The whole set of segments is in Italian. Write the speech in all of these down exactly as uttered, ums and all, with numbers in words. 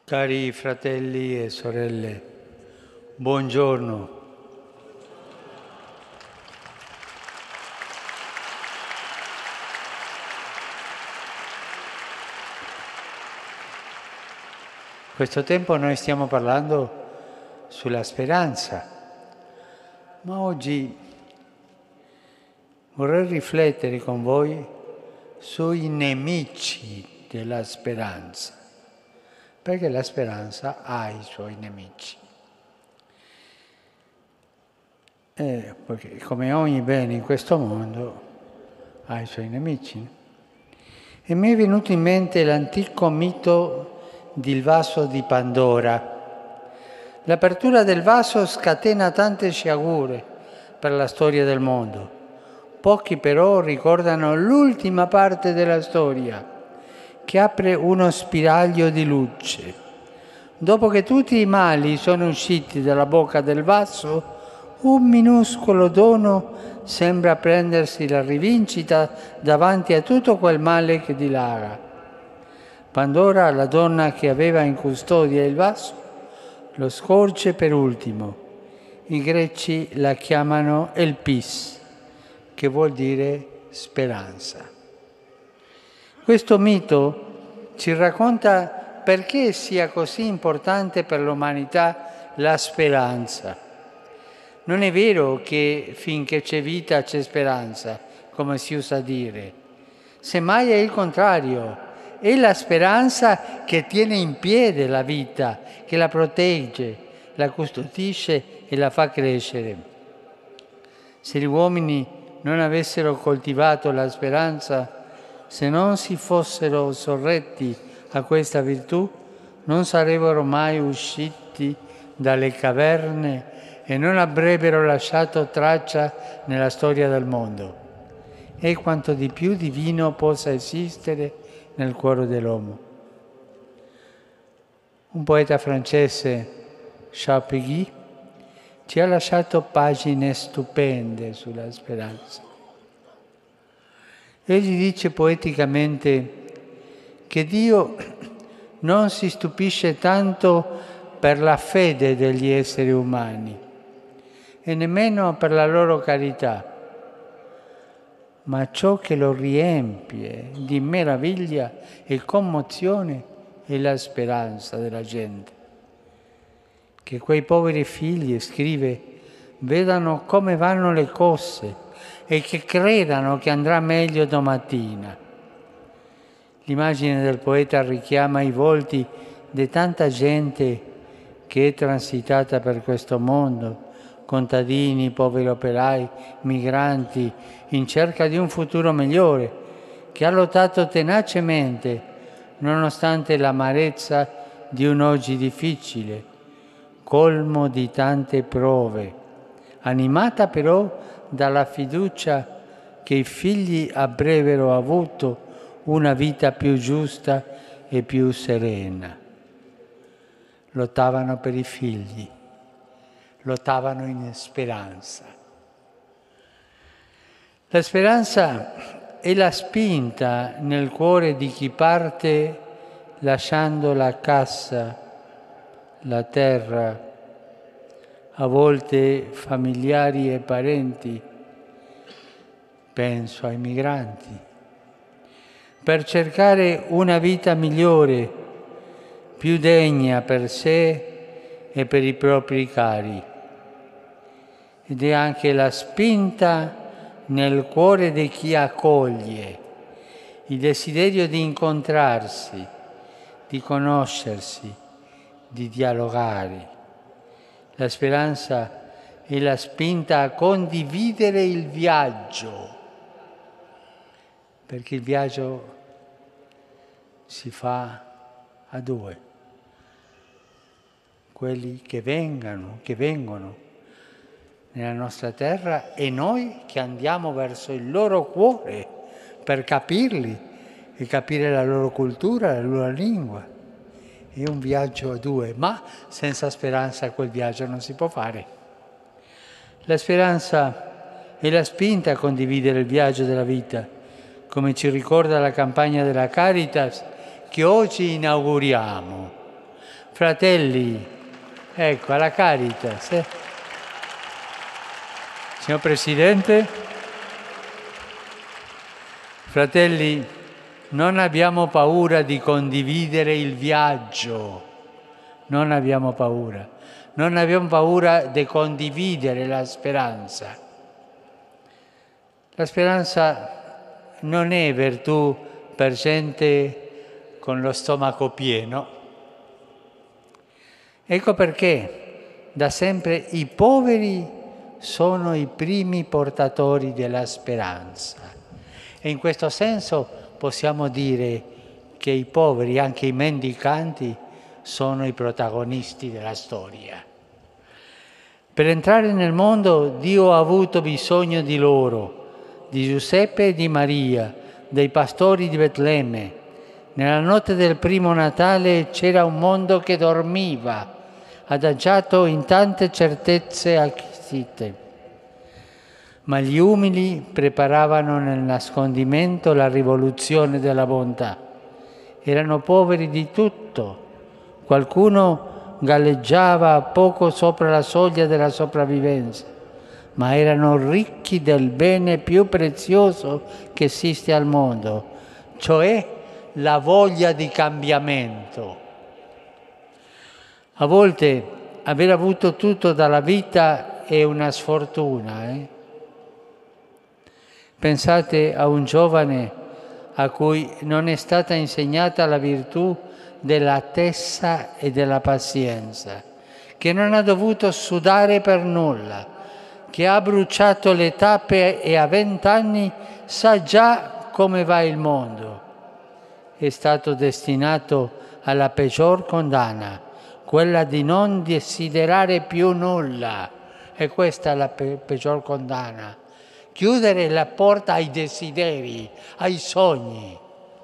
Cari fratelli e sorelle, buongiorno. Questo tempo noi stiamo parlando sulla speranza, ma oggi vorrei riflettere con voi sui nemici della speranza, perché la speranza ha i suoi nemici. Eh, perché come ogni bene in questo mondo ha i suoi nemici. E mi è venuto in mente l'antico mito del vaso di Pandora. L'apertura del vaso scatena tante sciagure per la storia del mondo. Pochi però ricordano l'ultima parte della storia, che apre uno spiraglio di luce. Dopo che tutti i mali sono usciti dalla bocca del vaso, un minuscolo dono sembra prendersi la rivincita davanti a tutto quel male che dilaga. Pandora, la donna che aveva in custodia il vaso, lo scorge per ultimo. I greci la chiamano Elpis, che vuol dire speranza. Questo mito ci racconta perché sia così importante per l'umanità la speranza. Non è vero che finché c'è vita c'è speranza, come si usa dire. Semmai è il contrario. È la speranza che tiene in piedi la vita, che la protegge, la custodisce e la fa crescere. Se gli uomini non avessero coltivato la speranza, se non si fossero sorretti a questa virtù, non sarebbero mai usciti dalle caverne e non avrebbero lasciato traccia nella storia del mondo. E quanto di più divino possa esistere nel cuore dell'uomo. Un poeta francese, Charles Péguy, ci ha lasciato pagine stupende sulla speranza. Egli dice poeticamente che Dio non si stupisce tanto per la fede degli esseri umani e nemmeno per la loro carità, ma ciò che lo riempie di meraviglia e commozione è la speranza della gente. Che quei poveri figli, scrive, vedano come vanno le cose e che credano che andrà meglio domattina. L'immagine del poeta richiama i volti di tanta gente che è transitata per questo mondo, contadini, poveri operai, migranti, in cerca di un futuro migliore, che ha lottato tenacemente, nonostante l'amarezza di un oggi difficile, colmo di tante prove, animata però dalla fiducia che i figli avrebbero avuto una vita più giusta e più serena. Lottavano per i figli, lottavano in speranza. La speranza è la spinta nel cuore di chi parte lasciando la casa, la terra, a volte familiari e parenti, penso ai migranti, per cercare una vita migliore, più degna per sé e per i propri cari. Ed è anche la spinta nel cuore di chi accoglie, il desiderio di incontrarsi, di conoscersi, di dialogare. La speranza è la spinta a condividere il viaggio, perché il viaggio si fa a due, quelli che vengano, che vengono nella nostra terra e noi che andiamo verso il loro cuore per capirli e capire la loro cultura, la loro lingua. È un viaggio a due, ma senza speranza quel viaggio non si può fare. La speranza è la spinta a condividere il viaggio della vita, come ci ricorda la campagna della Caritas che oggi inauguriamo. fratelli, ecco, alla Caritas. Eh. Signor Presidente, fratelli, non abbiamo paura di condividere il viaggio, non abbiamo paura, non abbiamo paura di condividere la speranza. La speranza non è virtù per gente con lo stomaco pieno. Ecco perché da sempre i poveri sono i primi portatori della speranza. E in questo senso possiamo dire che i poveri, anche i mendicanti, sono i protagonisti della storia. Per entrare nel mondo Dio ha avuto bisogno di loro, di Giuseppe e di Maria, dei pastori di Betlemme. Nella notte del primo Natale c'era un mondo che dormiva, adagiato in tante certezze acquisite. Ma gli umili preparavano nel nascondimento la rivoluzione della bontà. Erano poveri di tutto. Qualcuno galleggiava poco sopra la soglia della sopravvivenza, ma erano ricchi del bene più prezioso che esiste al mondo, cioè la voglia di cambiamento. A volte aver avuto tutto dalla vita è una sfortuna. Eh? Pensate a un giovane a cui non è stata insegnata la virtù dell'attesa e della pazienza, che non ha dovuto sudare per nulla, che ha bruciato le tappe e a vent'anni sa già come va il mondo. È stato destinato alla peggior condanna, quella di non desiderare più nulla. E questa è la pe- peggior condanna. Chiudere la porta ai desideri, ai sogni.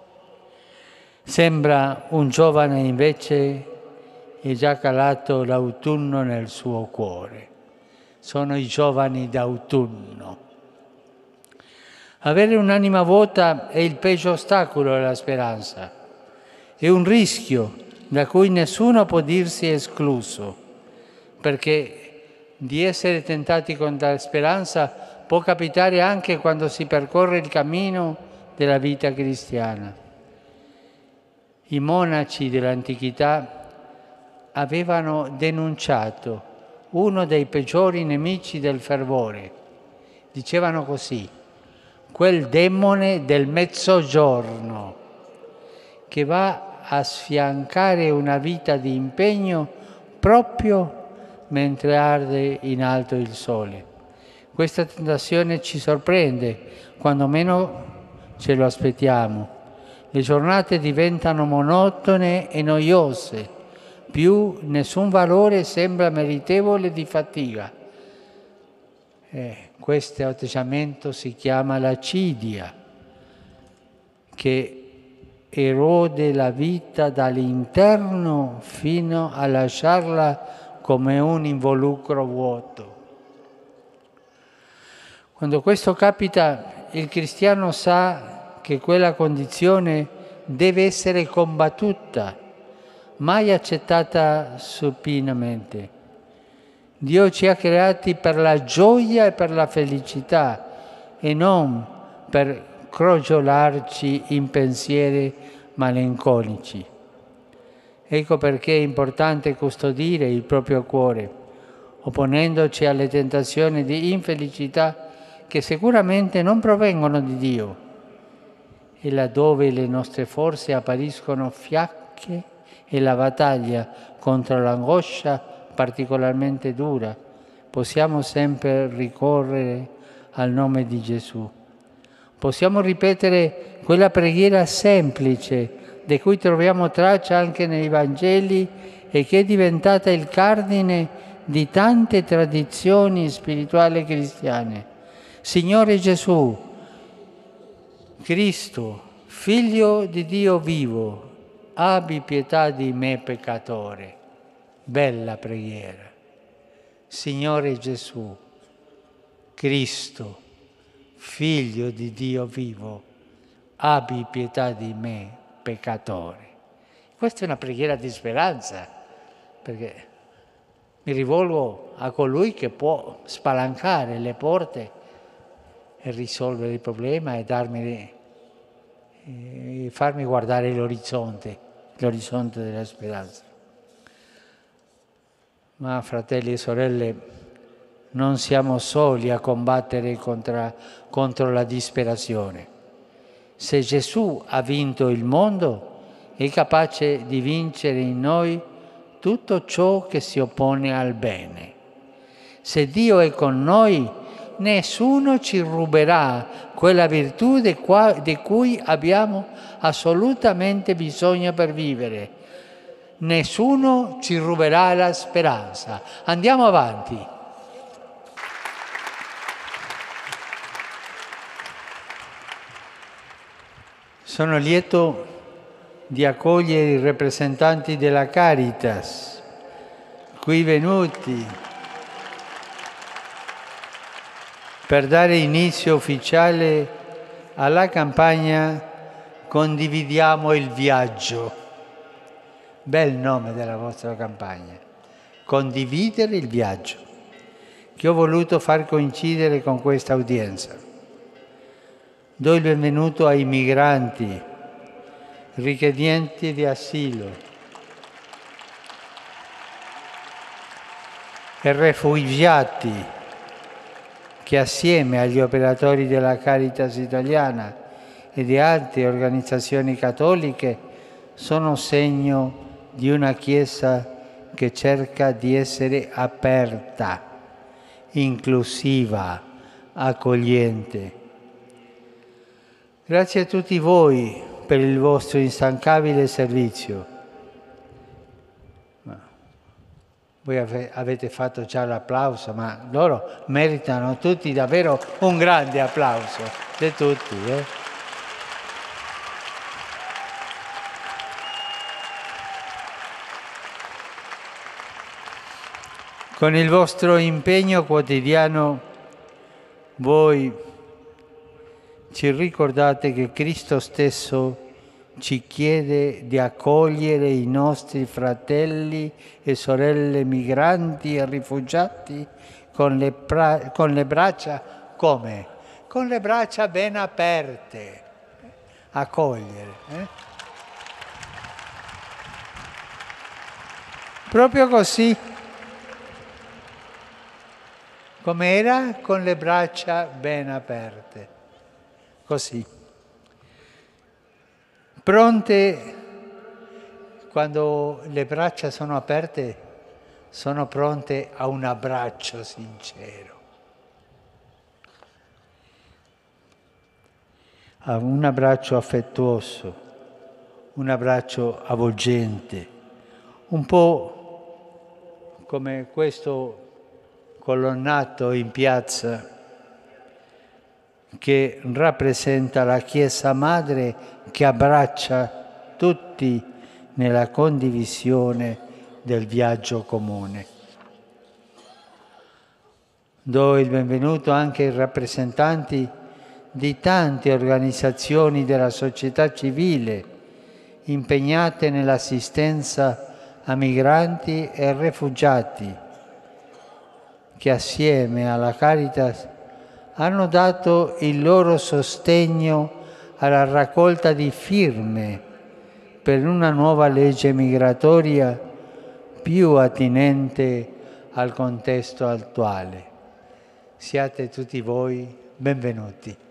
Sembra un giovane invece è già calato l'autunno nel suo cuore. Sono i giovani d'autunno. Avere un'anima vuota è il peggio ostacolo alla speranza. È un rischio da cui nessuno può dirsi escluso, perché di essere tentati con la speranza può capitare anche quando si percorre il cammino della vita cristiana. I monaci dell'antichità avevano denunciato uno dei peggiori nemici del fervore. Dicevano così: quel demone del mezzogiorno che va a sfiancare una vita di impegno proprio mentre arde in alto il sole. Questa tentazione ci sorprende quando meno ce lo aspettiamo. Le giornate diventano monotone e noiose, più nessun valore sembra meritevole di fatica. Eh, questo atteggiamento si chiama l'acidia, che erode la vita dall'interno fino a lasciarla come un involucro vuoto. Quando questo capita, il cristiano sa che quella condizione deve essere combattuta, mai accettata supinamente. Dio ci ha creati per la gioia e per la felicità e non per crogiolarci in pensieri malinconici. Ecco perché è importante custodire il proprio cuore, opponendoci alle tentazioni di infelicità che sicuramente non provengono di Dio. E laddove le nostre forze appariscono fiacche e la battaglia contro l'angoscia particolarmente dura, possiamo sempre ricorrere al nome di Gesù. Possiamo ripetere quella preghiera semplice di cui troviamo traccia anche nei Vangeli e che è diventata il cardine di tante tradizioni spirituali cristiane. Signore Gesù, Cristo, Figlio di Dio vivo, abbi pietà di me peccatore. Bella preghiera. Signore Gesù, Cristo, Figlio di Dio vivo, abbi pietà di me peccatore. Questa è una preghiera di speranza. perché mi rivolgo a colui che può spalancare le porte e risolvere il problema e darmi, e farmi guardare l'orizzonte, l'orizzonte della speranza. Ma fratelli e sorelle, non siamo soli a combattere contro, contro la disperazione. Se Gesù ha vinto il mondo, è capace di vincere in noi tutto ciò che si oppone al bene. Se Dio è con noi, nessuno ci ruberà quella virtù di, qua, di cui abbiamo assolutamente bisogno per vivere. Nessuno ci ruberà la speranza. Andiamo avanti. Sono lieto di accogliere i rappresentanti della Caritas, qui venuti per dare inizio ufficiale alla campagna Condividiamo il viaggio. Bel nome della vostra campagna, Condividere il viaggio, che ho voluto far coincidere con questa udienza. Do il benvenuto ai migranti, richiedenti di asilo e rifugiati che assieme agli operatori della Caritas italiana e di altre organizzazioni cattoliche sono segno di una Chiesa che cerca di essere aperta, inclusiva, accogliente. Grazie a tutti voi per il vostro instancabile servizio. Voi avete fatto già l'applauso, ma loro meritano tutti davvero un grande applauso di tutti. Eh? Con il vostro impegno quotidiano voi ci ricordate che Cristo stesso ci chiede di accogliere i nostri fratelli e sorelle migranti e rifugiati con le, pra- con le braccia, come? Con le braccia ben aperte, accogliere. Eh? Proprio così, come era, con le braccia ben aperte, così. Pronte, quando le braccia sono aperte, sono pronte a un abbraccio sincero, a un abbraccio affettuoso, un abbraccio avvolgente, un po' come questo colonnato in piazza che rappresenta la Chiesa Madre che abbraccia tutti nella condivisione del viaggio comune. Do il benvenuto anche ai rappresentanti di tante organizzazioni della società civile impegnate nell'assistenza a migranti e rifugiati, che assieme alla Caritas hanno dato il loro sostegno alla raccolta di firme per una nuova legge migratoria più attinente al contesto attuale. Siate tutti voi benvenuti.